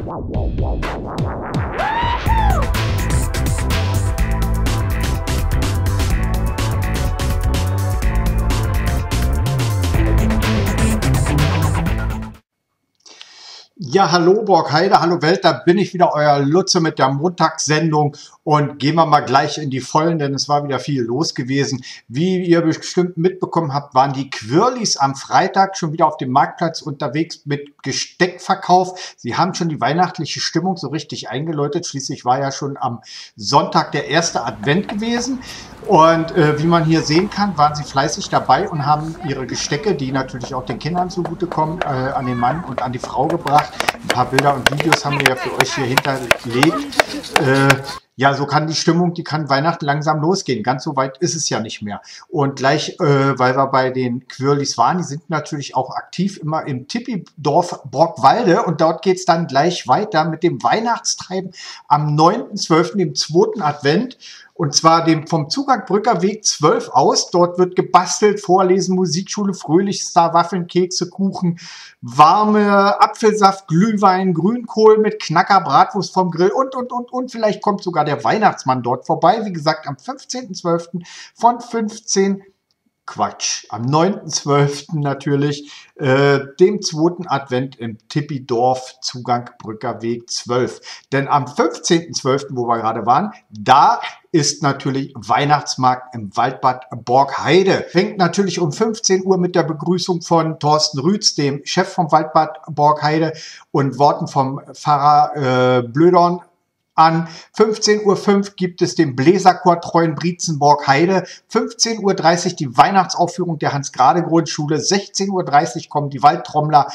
Ja, hallo Borgheide, hallo Welt, da bin ich wieder, euer Lutze mit der Montagssendung und gehen wir mal gleich in die Vollen, denn es war wieder viel los gewesen. Wie ihr bestimmt mitbekommen habt, waren die Quirlis am Freitag schon wieder auf dem Marktplatz unterwegs mit Gesteckverkauf. Sie haben schon die weihnachtliche Stimmung so richtig eingeläutet, schließlich war ja schon am Sonntag der erste Advent gewesen. Und wie man hier sehen kann, waren sie fleißig dabei und haben ihre Gestecke, die natürlich auch den Kindern zugutekommen, an den Mann und an die Frau gebracht. Ein paar Bilder und Videos haben wir ja für euch hier hinterlegt. Ja, so kann die Stimmung, die kann Weihnachten langsam losgehen. Ganz so weit ist es ja nicht mehr. Und gleich, weil wir bei den Quirlis waren, die sind natürlich auch aktiv immer im Tippidorf Borgwalde. Und dort geht es dann gleich weiter mit dem Weihnachtstreiben am 9.12., dem 2. Advent. Und zwar dem vom Zugang Brückerweg 12 aus. Dort wird gebastelt, Vorlesen, Musikschule, Fröhlichstar, Waffeln, Kekse, Kuchen, warme Apfelsaft, Glühwein, Grünkohl mit Knacker, Bratwurst vom Grill und vielleicht kommt sogar der Weihnachtsmann dort vorbei. Wie gesagt, am 15.12. von 15 am 9.12. natürlich, dem 2. Advent im Tippidorf, Zugang Brückerweg 12. Denn am 15.12., wo wir gerade waren, da ist natürlich Weihnachtsmarkt im Waldbad Borgheide. Fängt natürlich um 15 Uhr mit der Begrüßung von Thorsten Rütz, dem Chef vom Waldbad Borgheide, und Worten vom Pfarrer Blödorn an. 15.05 Uhr gibt es den Bläserchor Treuenbrietzen Borgheide. 15.30 Uhr die Weihnachtsaufführung der Hans-Grade-Grundschule. 16.30 Uhr kommen die Waldtrommler.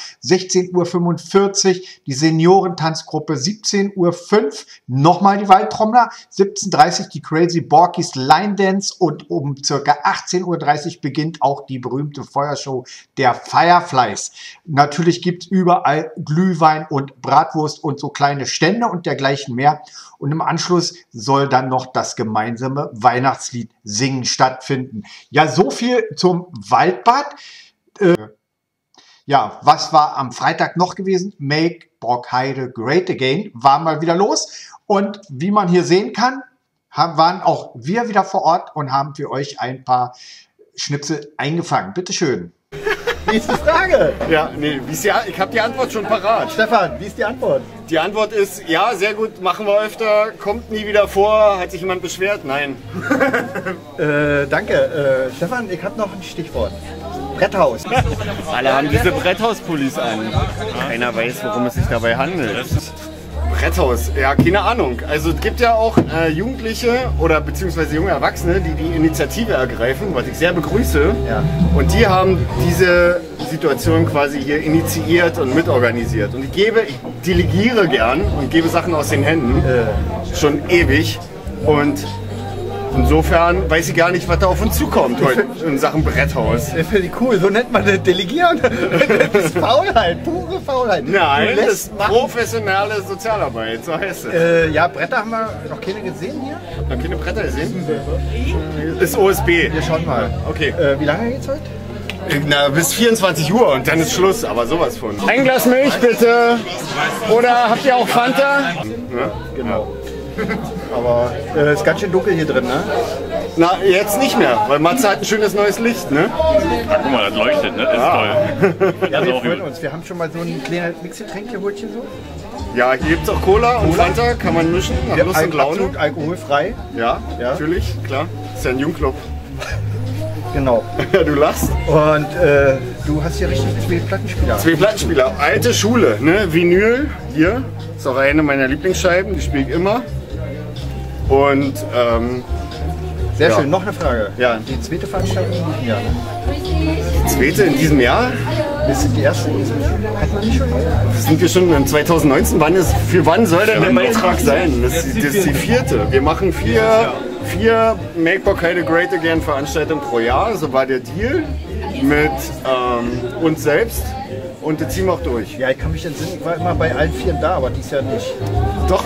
16.45 Uhr die Seniorentanzgruppe. 17.05 Uhr nochmal die Waldtrommler. 17.30 Uhr die Crazy Borkies Line Dance. Und um ca. 18.30 Uhr beginnt auch die berühmte Feuershow der Fireflies. Natürlich gibt es überall Glühwein und Bratwurst und so kleine Stände und dergleichen mehr. Und im Anschluss soll dann noch das gemeinsame Weihnachtslied Singen stattfinden. Ja, so viel zum Waldbad. Ja, was war am Freitag noch gewesen? Make Borgheide Great Again war mal wieder los. Und wie man hier sehen kann, waren auch wir wieder vor Ort und haben für euch ein paar Schnipsel eingefangen. Bitte schön. Nächste Frage. Ja, nee, ich habe die Antwort schon parat. Stefan, wie ist die Antwort? Die Antwort ist, ja, sehr gut, machen wir öfter, kommt nie wieder vor, hat sich jemand beschwert? Nein. Danke. Stefan, ich habe noch ein Stichwort. Bretthaus. Alle haben diese Bretthauspullis an. Keiner weiß, worum es sich dabei handelt. Bretthaus, ja, keine Ahnung. Also es gibt ja auch Jugendliche oder beziehungsweise junge Erwachsene, die die Initiative ergreifen, was ich sehr begrüße. Ja. Und die haben diese Situation quasi hier initiiert und mitorganisiert. Und ich delegiere gern und gebe Sachen aus den Händen, schon ewig. Und insofern weiß ich gar nicht, was da auf uns zukommt heute in Sachen Bretthaus. Das finde ich cool, so nennt man das Delegieren. Das ist Faulheit, pure Faulheit. Nein, das ist professionelle Sozialarbeit, so heißt es. Ja, Bretter haben wir noch keine gesehen hier. Noch keine Bretter gesehen? Das ist OSB. Wir schauen mal. Okay. Wie lange geht's heute? Na, bis 24 Uhr und dann ist Schluss, aber sowas von. Ein Glas Milch bitte. Oder habt ihr auch Fanta? Ja, genau. Aber es ist ganz schön dunkel hier drin, ne? Na, jetzt nicht mehr, weil Matze hat ein schönes neues Licht, ne? Ja, guck mal, das leuchtet, ne? Das ist toll. Ja, wir freuen uns. Wir haben schon mal so ein kleines Mixgetränk geholt hier so. Ja, hier gibt es auch Cola und Fanta, kann man mischen, nach Lust und Laune. Absolut alkoholfrei. Ja, natürlich, klar. Ist ja ein Jungclub. Genau. Ja, du lachst. Und du hast hier richtig 2 Plattenspieler. 2 Plattenspieler, alte Schule, ne? Vinyl, hier. Ist auch eine meiner Lieblingsscheiben, die spiele ich immer. Und sehr schön, noch eine Frage. Ja. Die zweite Veranstaltung in diesem Jahr. Die zweite in diesem Jahr? Das sind die ersten in diesem Jahr. Hat man nicht schon mal? Sind wir schon in 2019? Für wann soll denn der Beitrag sein? Das ist die 4. Wir machen 4 Make Borgheide Great Again Veranstaltungen pro Jahr. So war der Deal mit uns selbst. Und das ziehen wir auch durch. Ja, ich kann mich entsinnen, ich war immer bei allen 4 da, aber dies Jahr nicht. Doch.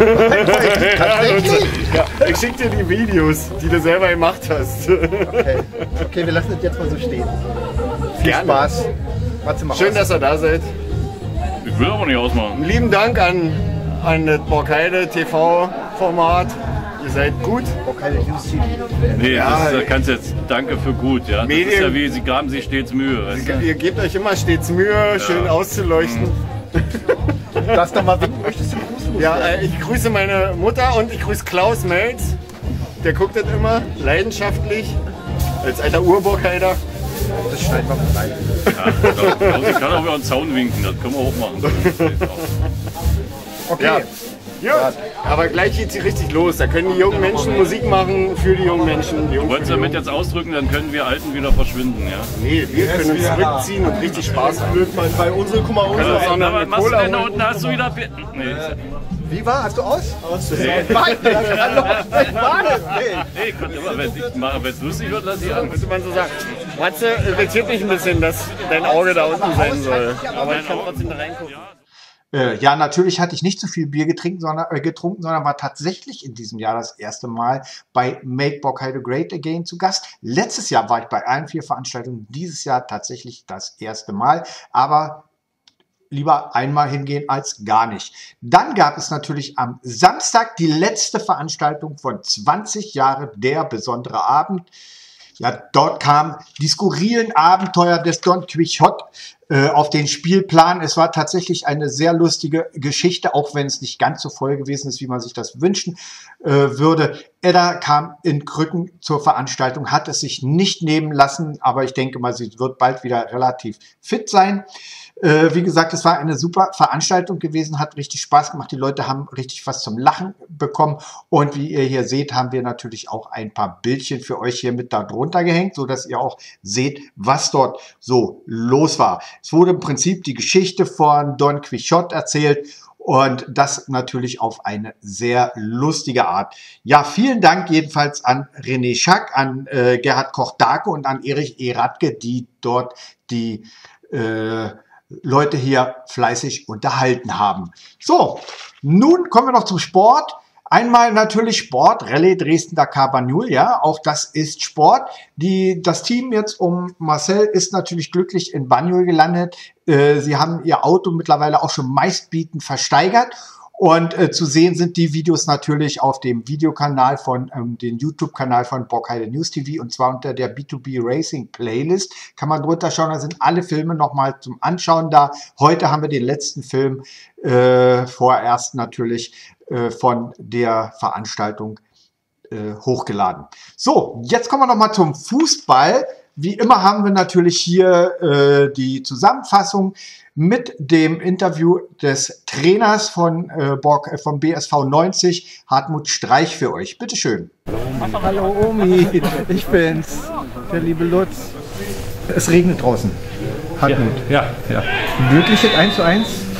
Ja, ich schicke dir die Videos, die du selber gemacht hast. Okay, wir lassen das jetzt mal so stehen. Viel Spaß. Schön, dass ihr da seid. Ich will aber nicht ausmachen. Lieben Dank an das Borkheide TV-Format. Ihr seid gut. Borkheide News TV. Nee, Ja, das kannst jetzt danke für gut. Ja? Das Medien- ist ja wie, sie gaben sich stets Mühe. Weißt du? Ihr gebt euch immer stets Mühe, schön auszuleuchten. Du darfst doch mal winken, möchtest du Gruß? Ja, ich grüße meine Mutter und ich grüße Klaus Melz. Der guckt das immer leidenschaftlich. Als alter Urborkheider. Das schneiden wir mal rein. Ja, ich kann auch über einen Zaun winken, das können wir auch machen. Okay. Ja. Ja, aber gleich geht sie richtig los. Da können die jungen Menschen Musik machen für die jungen Menschen. Die Wollen Sie damit jetzt ausdrücken, dann können wir Alten wieder verschwinden, ja? Nee, wir können uns zurückziehen und richtig Spaß haben. Bei unsere, guck mal, Können uns auch noch Aber eine machst du Cola denn da holen. unten, hast du wieder... Nee, Wie war? Hast du aus? nee, Nee. wenn es lustig wird, lass ich an. Müsste man so sagen. Matze, irritiert mich ein bisschen, dass dein Auge da unten sein soll. Aber ich kann trotzdem da reingucken. Ja, natürlich hatte ich nicht so viel Bier getrunken, sondern war tatsächlich in diesem Jahr das erste Mal bei Make Borkheide Great Again zu Gast. Letztes Jahr war ich bei allen 4 Veranstaltungen, dieses Jahr tatsächlich das erste Mal, aber lieber einmal hingehen als gar nicht. Dann gab es natürlich am Samstag die letzte Veranstaltung von 20 Jahre, der besondere Abend. Ja, dort kamen die skurrilen Abenteuer des Don Quixote auf den Spielplan. Es war tatsächlich eine sehr lustige Geschichte, auch wenn es nicht ganz so voll gewesen ist, wie man sich das wünschen würde. Edda kam in Krücken zur Veranstaltung, hat es sich nicht nehmen lassen, aber ich denke mal, sie wird bald wieder relativ fit sein. Wie gesagt, es war eine super Veranstaltung gewesen, hat richtig Spaß gemacht. Die Leute haben richtig was zum Lachen bekommen. Und wie ihr hier seht, haben wir natürlich auch ein paar Bildchen für euch hier mit da drunter gehängt, so dass ihr auch seht, was dort so los war. Es wurde im Prinzip die Geschichte von Don Quixote erzählt. Und das natürlich auf eine sehr lustige Art. Ja, vielen Dank jedenfalls an René Schack, an Gerhard Koch-Dake und an Erich E. Radke, die dort die Leute hier fleißig unterhalten haben. So, nun kommen wir noch zum Sport. Einmal natürlich Sport, Rallye Dresden-Dakar Banjul, ja, auch das ist Sport. Das Team jetzt um Marcel ist natürlich glücklich in Banjul gelandet. Sie haben ihr Auto mittlerweile auch schon meistbietend versteigert. Und zu sehen sind die Videos natürlich auf dem Videokanal von den YouTube-Kanal von Borkheide News TV, und zwar unter der B2B Racing Playlist. Kann man drunter schauen, da sind alle Filme nochmal zum Anschauen da. Heute haben wir den letzten Film vorerst natürlich von der Veranstaltung hochgeladen. So, jetzt kommen wir nochmal zum Fußball. Wie immer haben wir natürlich hier die Zusammenfassung mit dem Interview des Trainers von vom BSV 90, Hartmut Streich, für euch. Bitte schön. Hallo Omi, ich bin's, der liebe Lutz. Es regnet draußen. Hartmut. Ja. Glückliches 1:1?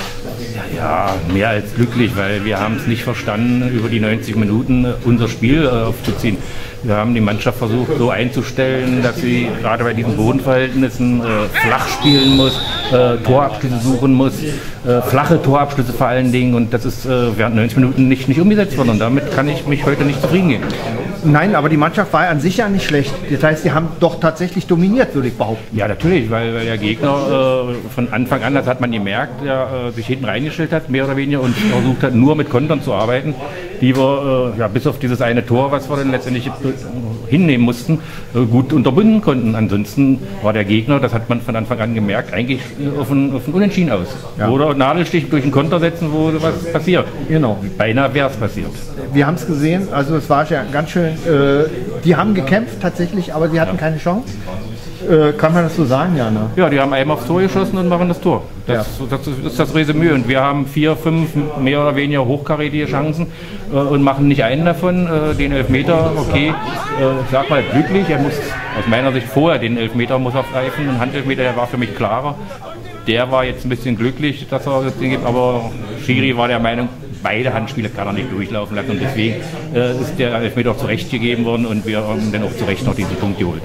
Ja, mehr als glücklich, weil wir haben es nicht verstanden, über die 90 Minuten unser Spiel aufzuziehen. Wir haben die Mannschaft versucht so einzustellen, dass sie gerade bei diesen Bodenverhältnissen flach spielen muss, Torabschlüsse suchen muss, flache Torabschlüsse vor allen Dingen, und das ist während 90 Minuten nicht umgesetzt worden, und damit kann ich mich heute nicht zufrieden geben. Nein, aber die Mannschaft war an sich ja nicht schlecht. Das heißt, sie haben doch tatsächlich dominiert, würde ich behaupten. Ja, natürlich, weil der Gegner von Anfang an, das hat man gemerkt, der sich hinten reingestellt hat, mehr oder weniger, und versucht hat, nur mit Kontern zu arbeiten, die wir bis auf dieses eine Tor, was wir dann letztendlich hinnehmen mussten, gut unterbinden konnten. Ansonsten war der Gegner, das hat man von Anfang an gemerkt, eigentlich auf ein Unentschieden aus. Ja. Oder Nadelstich durch einen Konter setzen, wo was passiert. Genau. Beinahe wäre es passiert. Wir haben es gesehen, also es war ja ganz schön, die haben gekämpft tatsächlich, aber sie hatten keine Chance. Kann man das so sagen, Jana? Ja, die haben einmal aufs Tor geschossen und machen das Tor. Das ist das Resümee. Und wir haben 4, 5 mehr oder weniger hochkarätige Chancen und machen nicht einen davon. Den Elfmeter, okay, ich sag mal glücklich. Er muss aus meiner Sicht vorher den Elfmeter muss er pfeifen. Ein Handelfmeter, der war für mich klarer. Der war jetzt ein bisschen glücklich, dass er das Ding gibt, aber Schiri war der Meinung, beide Handspiele kann er nicht durchlaufen lassen, und deswegen ist der Elfmeter auch zurecht gegeben worden, und wir haben dann auch zu Recht noch diesen Punkt geholt.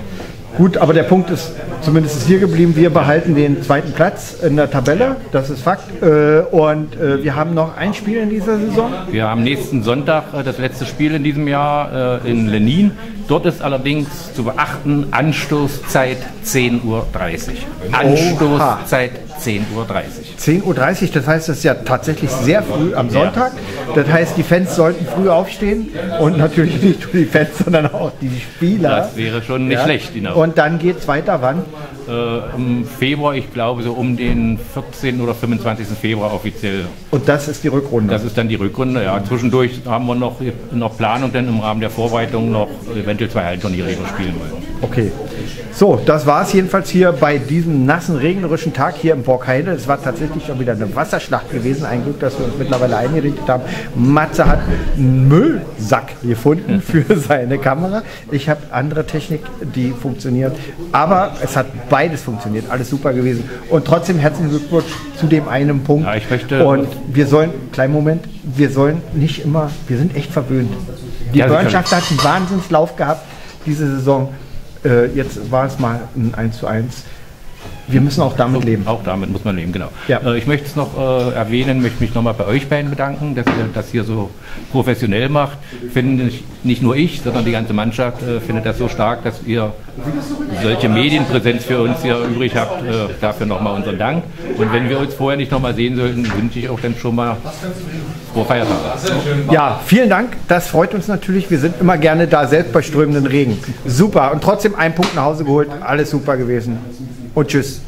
Gut, aber der Punkt ist zumindest hier geblieben. Wir behalten den zweiten Platz in der Tabelle, das ist Fakt. Und wir haben noch ein Spiel in dieser Saison. Wir haben nächsten Sonntag das letzte Spiel in diesem Jahr in Lenin. Dort ist allerdings zu beachten Anstoßzeit 10:30 Uhr. Anstoßzeit 10:30 Uhr. 10:30 Uhr, das heißt, das ist ja tatsächlich sehr früh am Sonntag. Das heißt, die Fans sollten früh aufstehen und natürlich nicht nur die Fans, sondern auch die Spieler. Das wäre schon nicht schlecht. Genau. Und dann geht es weiter wann? Im Februar, ich glaube so um den 14. oder 25. Februar offiziell. Und das ist die Rückrunde? Das ist dann die Rückrunde, ja. Zwischendurch haben wir noch Planung, denn im Rahmen der Vorbereitung noch eventuell 2 Hallenturniere spielen wollen. Okay. So, das war es jedenfalls hier bei diesem nassen, regnerischen Tag hier im Borkheide. Es war tatsächlich schon wieder eine Wasserschlacht gewesen. Ein Glück, dass wir uns mittlerweile eingerichtet haben. Matze hat einen Müllsack gefunden für seine Kamera. Ich habe andere Technik, die funktioniert. Aber es hat beides funktioniert. Alles super gewesen. Und trotzdem herzlichen Glückwunsch zu dem einen Punkt. Ja, ich möchte. Und wir sollen, kleinen Moment, wir sollen nicht immer, wir sind echt verwöhnt. Die Burnschaft hat einen Wahnsinnslauf gehabt diese Saison. Jetzt war es mal ein 1:1. Wir müssen auch damit leben. Auch damit muss man leben, genau. Ja. Ich möchte es noch erwähnen, möchte mich nochmal bei euch beiden bedanken, dass ihr das hier so professionell macht. Finde nicht nur ich, sondern die ganze Mannschaft findet das so stark, dass ihr solche Medienpräsenz für uns hier übrig habt. Dafür nochmal unseren Dank. Und wenn wir uns vorher nicht nochmal sehen sollten, wünsche ich auch dann schon mal frohe Feiertage. Ja, vielen Dank. Das freut uns natürlich. Wir sind immer gerne da, selbst bei strömenden Regen. Super. Und trotzdem einen Punkt nach Hause geholt. Alles super gewesen. Und tschüss.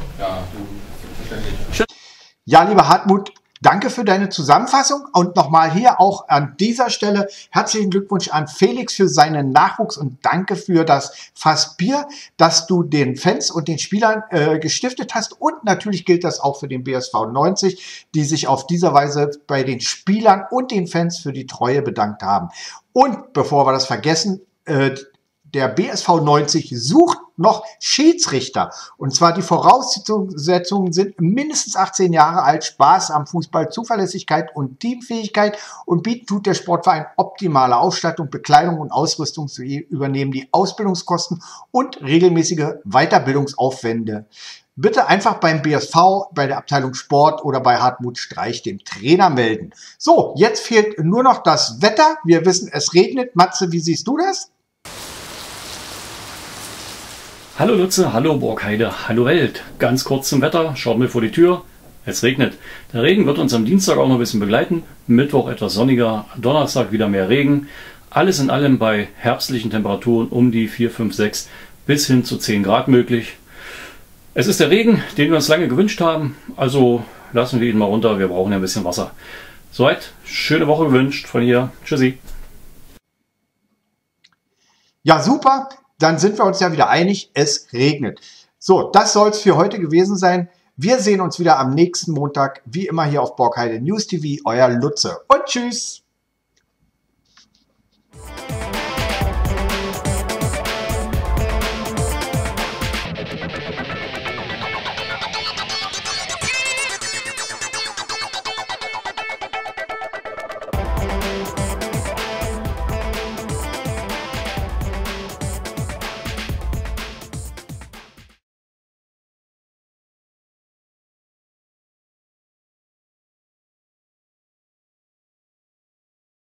Ja, lieber Hartmut, danke für deine Zusammenfassung und nochmal hier auch an dieser Stelle herzlichen Glückwunsch an Felix für seinen Nachwuchs und danke für das Fass Bier, das du den Fans und den Spielern gestiftet hast und natürlich gilt das auch für den BSV 90, die sich auf diese Weise bei den Spielern und den Fans für die Treue bedankt haben. Und bevor wir das vergessen, der BSV 90 sucht noch Schiedsrichter. Und zwar die Voraussetzungen sind mindestens 18 Jahre alt, Spaß am Fußball, Zuverlässigkeit und Teamfähigkeit und bieten tut der Sportverein optimale Ausstattung, Bekleidung und Ausrüstung sowie übernehmen die Ausbildungskosten und regelmäßige Weiterbildungsaufwände. Bitte einfach beim BSV, bei der Abteilung Sport oder bei Hartmut Streich, dem Trainer, melden. So, jetzt fehlt nur noch das Wetter. Wir wissen, es regnet. Matze, wie siehst du das? Hallo Lutze, hallo Borkheide, hallo Welt. Ganz kurz zum Wetter, schaut mir vor die Tür. Es regnet. Der Regen wird uns am Dienstag auch noch ein bisschen begleiten. Mittwoch etwas sonniger, Donnerstag wieder mehr Regen. Alles in allem bei herbstlichen Temperaturen um die 4, 5, 6 bis hin zu 10 Grad möglich. Es ist der Regen, den wir uns lange gewünscht haben. Also lassen wir ihn mal runter, wir brauchen ja ein bisschen Wasser. Soweit, schöne Woche gewünscht von hier. Tschüssi. Ja, super. Dann sind wir uns ja wieder einig, es regnet. So, das soll es für heute gewesen sein. Wir sehen uns wieder am nächsten Montag, wie immer hier auf Borkheide News TV, euer Lutze. Und tschüss!